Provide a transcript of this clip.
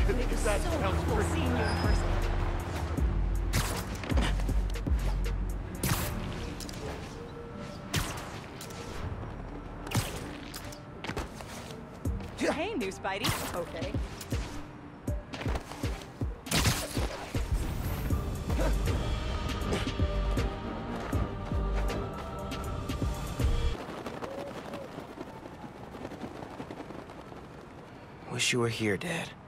It was so cool seeing you in person. Hey, new Spidey. Okay. Wish you were here, Dad.